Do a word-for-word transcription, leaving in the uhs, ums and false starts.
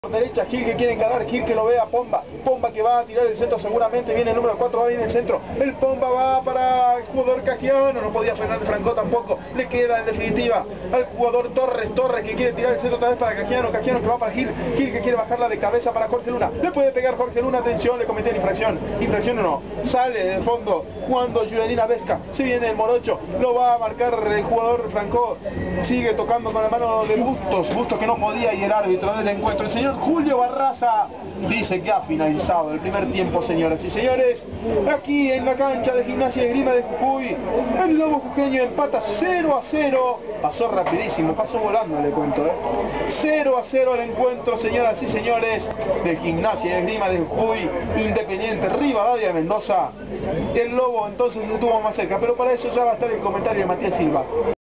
Derecha, Gil que quiere encarar, Gil que lo ve a Pomba, Pomba que va a tirar el centro seguramente, viene el número cuatro, va bien el centro, el Pomba va para el jugador cajiano, no podía frenar de Franco tampoco, le queda en definitiva al jugador Torres, Torres que quiere tirar el centro otra vez para Cajiano, Cajiano que va para Gil, Gil que quiere bajarla de cabeza para Jorge Luna, le puede pegar Jorge Luna, atención, le cometen infracción, infracción o no, sale del fondo cuando Julianina Vesca, se viene el morocho, lo va a marcar el jugador Franco, sigue tocando con la mano de Bustos, Bustos que no podía y el árbitro del encuentro, el señor Julio Barraza dice que ha finalizado el primer tiempo, señoras y señores, aquí en la cancha de Gimnasia y Esgrima de Jujuy, el Lobo Jujeño empata cero a cero, pasó rapidísimo, pasó volando le cuento, ¿eh? cero a cero el encuentro, señoras y señores, de Gimnasia y Esgrima de Jujuy, Independiente, Rivadavia de Mendoza, el Lobo entonces estuvo más cerca, pero para eso ya va a estar el comentario de Matías Silva.